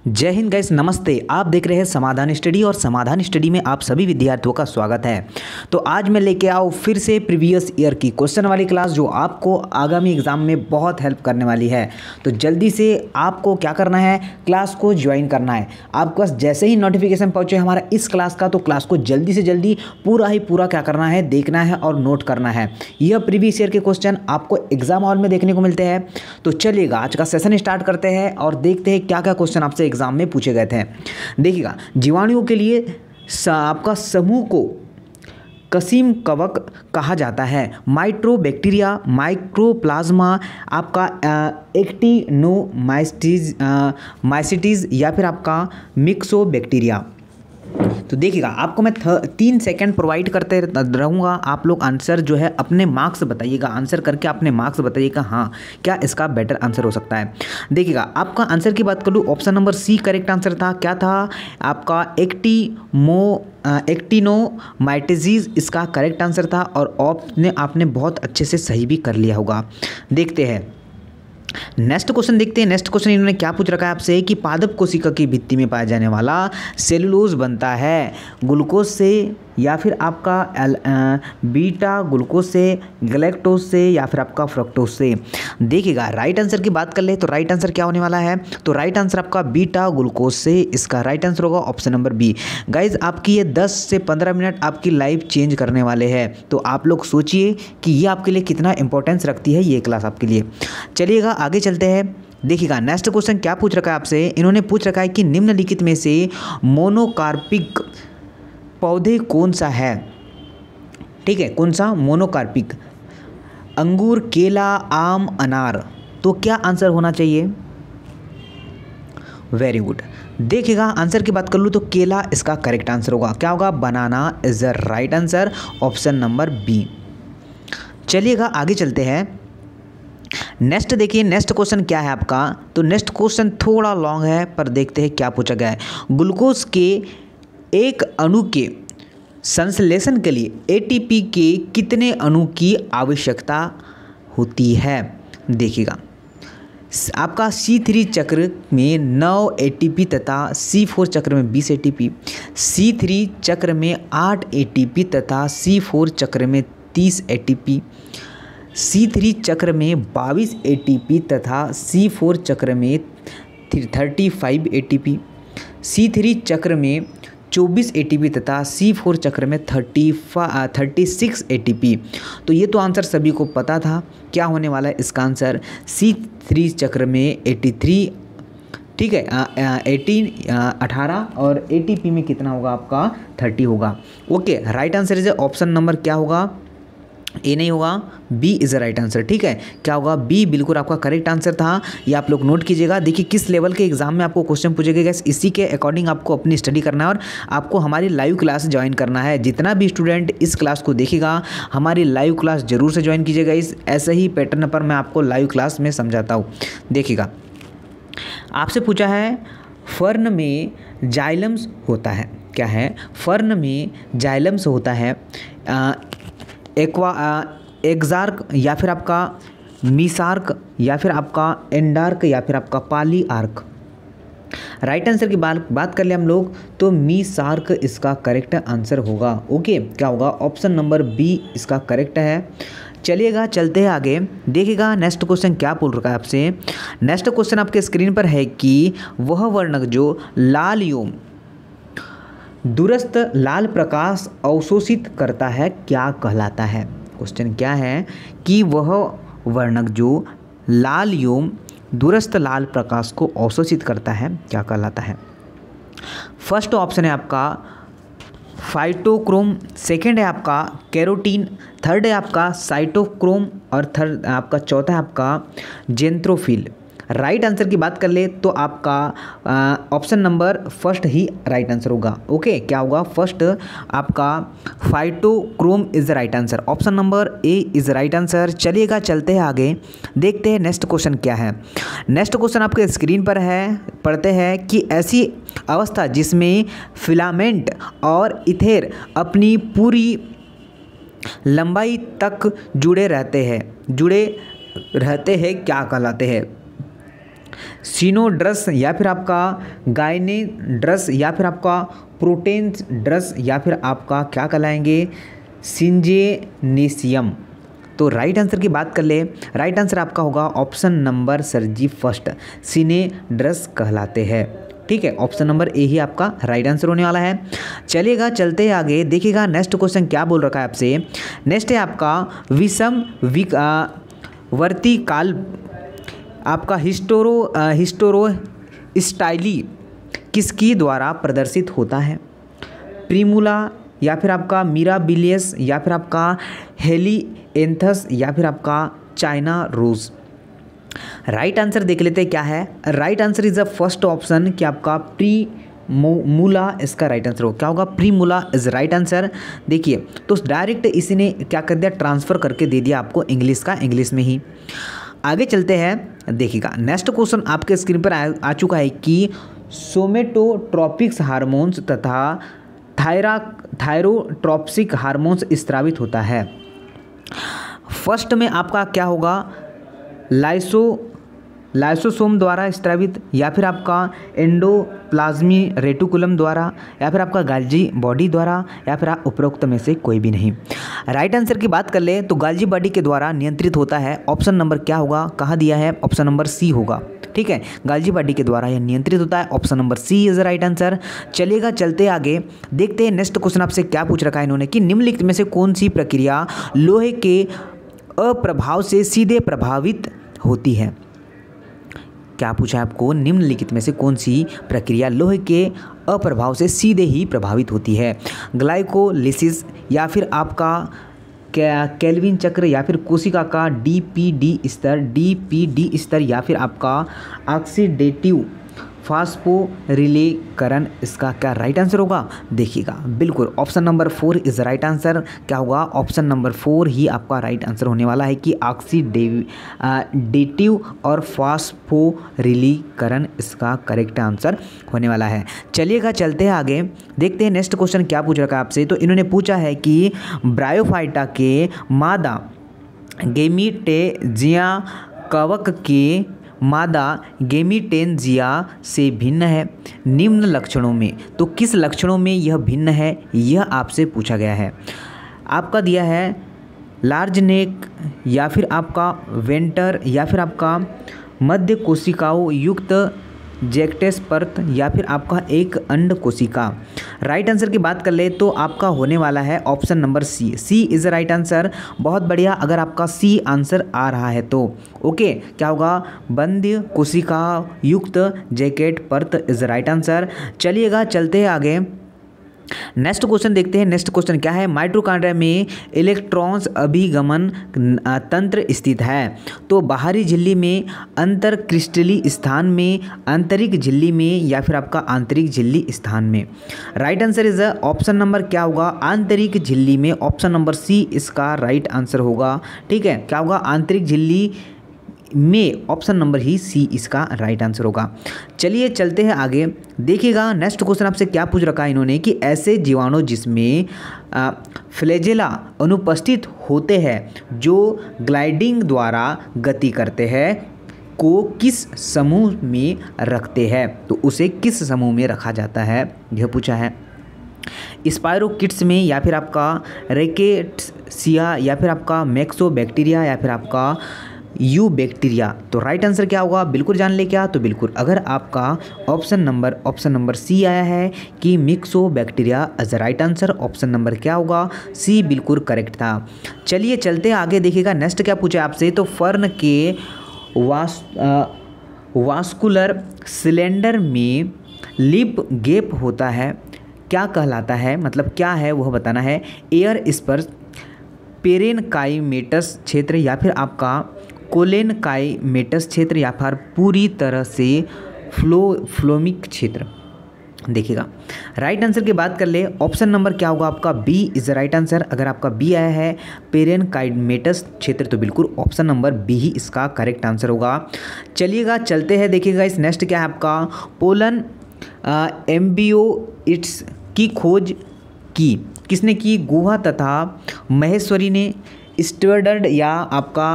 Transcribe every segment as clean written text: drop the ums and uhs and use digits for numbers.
जय हिंद गाइस, नमस्ते। आप देख रहे हैं समाधान स्टडी और समाधान स्टडी में आप सभी विद्यार्थियों का स्वागत है। तो आज मैं लेके आओ फिर से प्रीवियस ईयर की क्वेश्चन वाली क्लास जो आपको आगामी एग्जाम में बहुत हेल्प करने वाली है। तो जल्दी से आपको क्या करना है, क्लास को ज्वाइन करना है। आपके पास जैसे ही नोटिफिकेशन पहुँचे हमारा इस क्लास का, तो क्लास को जल्दी से जल्दी पूरा क्या करना है, देखना है और नोट करना है। यह प्रीवियस ईयर के क्वेश्चन आपको एग्जाम हॉल में देखने को मिलते हैं। तो चलिएगा आज का सेशन स्टार्ट करते हैं और देखते हैं क्या क्या क्वेश्चन आपसे एग्जाम में पूछे गए थे। देखिएगा, जीवाणुओं के लिए आपका समूह को कसीम कवक कहा जाता है। माइट्रोबैक्टीरिया, माइक्रोप्लाज्मा, आपका एक्टिनोमाइसीटीज या फिर आपका मिक्सोबैक्टीरिया। तो देखिएगा, आपको मैं 3 सेकंड प्रोवाइड करते रहूँगा। आप लोग आंसर जो है अपने मार्क्स बताइएगा, आंसर करके अपने मार्क्स बताइएगा हाँ क्या इसका बेटर आंसर हो सकता है। देखिएगा, आपका आंसर की बात करूँ, option number C correct answer था। क्या था आपका एक्टिनोमाइसीटीज इसका करेक्ट आंसर था और आपने बहुत अच्छे से सही भी कर लिया होगा। देखते हैं नेक्स्ट क्वेश्चन, देखते हैं नेक्स्ट क्वेश्चन इन्होंने क्या पूछ रखा है आपसे कि पादप कोशिका की भित्ति में पाया जाने वाला सेलुलोज बनता है ग्लूकोज से या फिर आपका बीटा ग्लूकोज से, गैलेक्टोज से या फिर आपका फ्रक्टोज से। देखिएगा, राइट आंसर की बात कर ले तो राइट आंसर क्या होने वाला है, तो राइट आंसर आपका बीटा ग्लूकोज से इसका राइट आंसर होगा ऑप्शन नंबर बी। गाइज, आपकी ये 10 से 15 मिनट आपकी लाइफ चेंज करने वाले हैं। तो आप लोग सोचिए कि ये आपके लिए कितना इंपॉर्टेंस रखती है ये क्लास आपके लिए। चलिएगा आगे चलते हैं। देखिएगा, नेक्स्ट क्वेश्चन क्या पूछ रखा है आपसे, इन्होंने पूछ रखा है कि निम्नलिखित में से मोनोकार्पिक पौधे कौन सा है। ठीक है, कौन सा मोनोकार्पिक, अंगूर, केला, आम, अनार। तो क्या आंसर होना चाहिए, वेरी गुड। देखिएगा, आंसर की बात कर लूँ तो केला इसका करेक्ट आंसर होगा। क्या होगा, banana is the right answer, option number B. चलिएगा आगे चलते हैं। नेक्स्ट देखिए, नेक्स्ट क्वेश्चन क्या है आपका, तो नेक्स्ट क्वेश्चन थोड़ा लॉन्ग है पर देखते हैं क्या पूछा गया है। ग्लूकोज के एक अणु के संश्लेषण के लिए एटीपी के कितने अणु की आवश्यकता होती है। देखिएगा, आपका C3 चक्र में 9 एटीपी तथा C4 चक्र में 20 एटीपी, C3 चक्र में 8 एटीपी तथा C4 चक्र में 30 एटीपी, C3 चक्र में 22 एटीपी तथा C4 चक्र में 35 एटीपी, C3 चक्र में 24 एटीपी तथा C4 चक्र में 36 एटीपी। तो ये तो आंसर सभी को पता था क्या होने वाला है इसका आंसर, C3 चक्र में 83, ठीक है 18 और एटीपी में कितना होगा आपका 30 होगा। Okay, right answer is option number क्या होगा, ए नहीं होगा, B is the right answer. ठीक है, क्या होगा, बी बिल्कुल आपका करेक्ट आंसर था। ये आप लोग नोट कीजिएगा। देखिए किस लेवल के एग्जाम में आपको क्वेश्चन पूछे गए, इसी के अकॉर्डिंग आपको अपनी स्टडी करना है और आपको हमारी लाइव क्लास ज्वाइन करना है। जितना भी स्टूडेंट इस क्लास को देखेगा हमारी लाइव क्लास जरूर से ज्वाइन कीजिएगा। इस ऐसे ही पैटर्न पर मैं आपको लाइव क्लास में समझाता हूँ। देखिएगा, आपसे पूछा है फर्न में जाइलम्स होता है। क्या है, फर्न में जाइलम्स होता है, एक्सार्क या फिर आपका मीसार्क या फिर आपका एंडार्क या फिर आपका पाली आर्क। राइट आंसर की बात कर ले हम लोग तो मीसार्क इसका करेक्ट आंसर होगा। ओके, क्या होगा, ऑप्शन नंबर बी इसका करेक्ट है। चलिएगा चलते हैं आगे। देखिएगा, नेक्स्ट क्वेश्चन क्या पूछ रखा है आपसे। नेक्स्ट क्वेश्चन आपके स्क्रीन पर है कि वह वर्णक जो लाल एवं दूरस्थ लाल प्रकाश अवशोषित करता है क्या कहलाता है। क्वेश्चन क्या है कि वह वर्णक जो लाल एवं दूरस्थ लाल प्रकाश को अवशोषित करता है क्या कहलाता है। फर्स्ट ऑप्शन है आपका फाइटोक्रोम, सेकंड है आपका कैरोटीन, थर्ड है आपका साइटोक्रोम और थर्ड आपका चौथा है आपका जेंट्रोफिल। राइट आंसर की बात कर ले तो आपका ऑप्शन नंबर फर्स्ट ही राइट आंसर होगा। ओके, क्या होगा, फर्स्ट आपका phytochrome is the right answer, option number A is right answer. चलिएगा चलते हैं आगे, देखते हैं नेक्स्ट क्वेश्चन क्या है। नेक्स्ट क्वेश्चन आपके स्क्रीन पर है, पढ़ते हैं कि ऐसी अवस्था जिसमें फिलामेंट और इथेर अपनी पूरी लंबाई तक जुड़े रहते हैं क्या कहलाते हैं। सिनोड्रस या फिर आपका गाइनेड्रस या फिर आपका प्रोटेंड्रस या फिर आपका क्या कहलाएंगे सिंजेनेसियम। तो राइट आंसर की बात कर ले, राइट आंसर आपका होगा option number sir ji first, सिनेड्रस कहलाते हैं। ठीक है, ऑप्शन नंबर ए ही आपका राइट आंसर होने वाला है। चलिएगा चलते आगे, देखिएगा नेक्स्ट क्वेश्चन क्या बोल रखा है आपसे। नेक्स्ट है आपका विषम वर्ती काल आपका हिस्टोरो स्टाइली किसकी द्वारा प्रदर्शित होता है? प्रीमुला या फिर आपका मिराबिलियस या फिर आपका हेलिएंथस या फिर आपका चाइना रोज। राइट आंसर देख लेते हैं क्या है। Right answer is the first option कि आपका प्रीमुला इसका राइट आंसर होगा। क्या होगा? Primula is right answer. देखिए तो डायरेक्ट इसी ने क्या कर दिया, ट्रांसफर करके दे दिया आपको इंग्लिश का इंग्लिश में ही। आगे चलते हैं, देखिएगा नेक्स्ट क्वेश्चन आपके स्क्रीन पर आ चुका है कि सोमेटोट्रोपिक्स हार्मोन्स तथा थायरोट्रोपिक हार्मोन्स स्रावित होता है। फर्स्ट में आपका क्या होगा? लाइसोसोम द्वारा स्रावित या फिर आपका एंडोप्लाज्मी रेटिकुलम द्वारा या फिर आपका गाल्जी बॉडी द्वारा या फिर उपरोक्त में से कोई भी नहीं। राइट आंसर की बात कर ले तो गाल्जी बॉडी के द्वारा नियंत्रित होता है। ऑप्शन नंबर क्या होगा, कहाँ दिया है? ऑप्शन नंबर सी होगा। ठीक है, गाल्जी बॉडी के द्वारा यह नियंत्रित होता है। Option number C is right answer. चलिएगा चलते आगे, देखते हैं नेक्स्ट क्वेश्चन आपसे क्या पूछ रखा है इन्होंने कि निम्नलिखित में से कौन सी प्रक्रिया लोहे के अप्रभाव से सीधे प्रभावित होती है? क्या पूछा है आपको? निम्नलिखित में से कौन सी प्रक्रिया लोहे के अप्रभाव से सीधे ही प्रभावित होती है? ग्लाइकोलिसिस या फिर आपका केल्विन चक्र या फिर कोशिका का डीपीडी स्तर या फिर आपका ऑक्सीडेटिव फास्फोरिलेकरण, इसका क्या राइट आंसर होगा? देखिएगा बिल्कुल option number 4 is right answer. क्या होगा? ऑप्शन नंबर 4 ही आपका राइट आंसर होने वाला है कि ऑक्सीडेटिव और फास्फोरिलीकरण इसका करेक्ट आंसर होने वाला है। चलिएगा चलते हैं आगे, देखते हैं नेक्स्ट क्वेश्चन क्या पूछ रखा है आपसे। तो इन्होंने पूछा है कि ब्रायोफाइटा के मादा गेमीटेंजिया कवक के मादा गेमीटेंजिया से भिन्न है निम्न लक्षणों में। तो किस लक्षणों में यह भिन्न है, यह आपसे पूछा गया है। आपका दिया है लार्ज नेक या फिर आपका वेंटर या फिर आपका मध्य कोशिकाओं युक्त जैक्टेस परत या फिर आपका एक अंड कोशिका। राइट आंसर की बात कर ले तो आपका होने वाला है option number C is right answer. बहुत बढ़िया, अगर आपका सी आंसर आ रहा है तो ओके। क्या होगा? बंद कोशिका युक्त जैकेट परत इज राइट आंसर। चलिएगा चलते हैं आगे, नेक्स्ट क्वेश्चन देखते हैं। नेक्स्ट क्वेश्चन क्या है? माइटोकॉन्ड्रिया में इलेक्ट्रॉन्स अभिगमन तंत्र स्थित है। तो बाहरी झिल्ली में, अंतर क्रिस्टली स्थान में, आंतरिक झिल्ली में या फिर आपका आंतरिक झिल्ली स्थान में। Right answer is option number क्या होगा? आंतरिक झिल्ली में। ऑप्शन नंबर सी इसका राइट आंसर होगा। ठीक है, क्या होगा? आंतरिक झिल्ली में, ऑप्शन नंबर ही सी इसका राइट आंसर होगा। चलिए चलते हैं आगे, देखिएगा नेक्स्ट क्वेश्चन आपसे क्या पूछ रखा है इन्होंने कि ऐसे जीवाणु जिसमें फ्लैजेला अनुपस्थित होते हैं जो ग्लाइडिंग द्वारा गति करते हैं को किस समूह में रखते हैं? तो उसे किस समूह में रखा जाता है, यह पूछा है। स्पायरोकिट्स में या फिर आपका रेकेट्सिया या फिर आपका मैक्सोबैक्टीरिया या फिर आपका यू बैक्टीरिया। तो राइट आंसर क्या होगा? बिल्कुल जान ले क्या? तो बिल्कुल, अगर आपका ऑप्शन नंबर सी आया है कि myxobacteria as right answer, option number क्या होगा? सी बिल्कुल करेक्ट था। चलिए चलते आगे, देखिएगा नेक्स्ट क्या पूछा आपसे। तो फर्न के वास्कुलर सिलेंडर में लिप गैप होता है, क्या कहलाता है? मतलब क्या है वह बताना है। एयर स्पर्श, पेरेनकाइमेटस क्षेत्र या फिर आपका कोलेनकाइमेटस क्षेत्र या फिर पूरी तरह से फ्लोमिक क्षेत्र। देखिएगा राइट आंसर की बात कर ले, ऑप्शन नंबर क्या होगा आपका? B is right answer. अगर आपका बी आया है पेरेनकाइमेटस क्षेत्र तो बिल्कुल ऑप्शन नंबर बी ही इसका करेक्ट आंसर होगा। चलिएगा चलते हैं, देखिएगा इस नेक्स्ट क्या है आपका। पोलन एम्बियोइट्स की खोज की किसने की? गुहा तथा महेश्वरी ने। स्टुअर्ड या आपका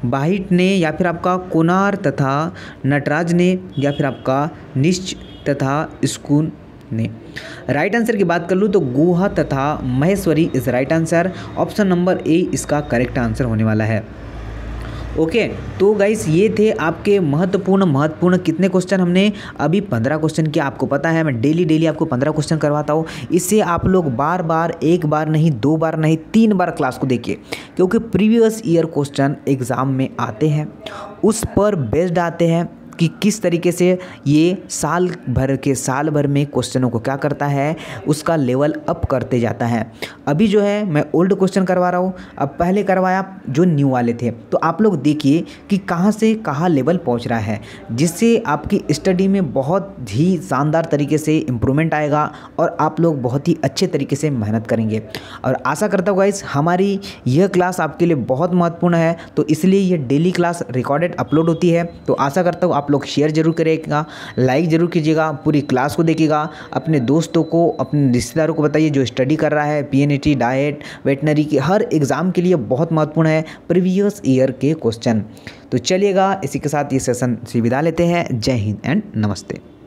बाहिट ने या फिर आपका कोनार तथा नटराज ने या फिर आपका निश्च तथा स्कून ने। राइट आंसर की बात कर लूँ तो गुहा तथा Maheshwari is right answer. Option number A इसका करेक्ट आंसर होने वाला है। ओके तो गाइस ये थे आपके महत्वपूर्ण कितने क्वेश्चन हमने अभी 15 क्वेश्चन किया। आपको पता है मैं डेली आपको 15 क्वेश्चन करवाता हूँ। इससे आप लोग बार बार, एक बार नहीं, 2 बार नहीं, 3 बार क्लास को देखिए, क्योंकि प्रीवियस ईयर क्वेश्चन एग्ज़ाम में आते हैं, उस पर बेस्ड आते हैं कि किस तरीके से ये साल भर में क्वेश्चनों को क्या करता है, उसका लेवल अप करते जाता है। अभी जो है मैं ओल्ड क्वेश्चन करवा रहा हूँ, अब पहले करवाया जो न्यू वाले थे, तो आप लोग देखिए कि कहाँ से कहाँ लेवल पहुँच रहा है, जिससे आपकी स्टडी में बहुत ही शानदार तरीके से इम्प्रूवमेंट आएगा और आप लोग बहुत ही अच्छे तरीके से मेहनत करेंगे। और आशा करता हूँ गाइस हमारी यह क्लास आपके लिए बहुत महत्वपूर्ण है, तो इसलिए ये डेली क्लास रिकॉर्डेड अपलोड होती है। तो आशा करता हूँ आप लोग शेयर जरूर करिएगा, लाइक जरूर कीजिएगा, पूरी क्लास को देखिएगा, अपने दोस्तों को, अपने रिश्तेदारों को बताइए जो स्टडी कर रहा है पीएनईटी, डाइट, वेटनरी की हर एग्ज़ाम के लिए बहुत महत्वपूर्ण है प्रीवियस ईयर के क्वेश्चन। तो चलिएगा इसी के साथ ये सेशन से विदा लेते हैं। जय हिंद एंड नमस्ते।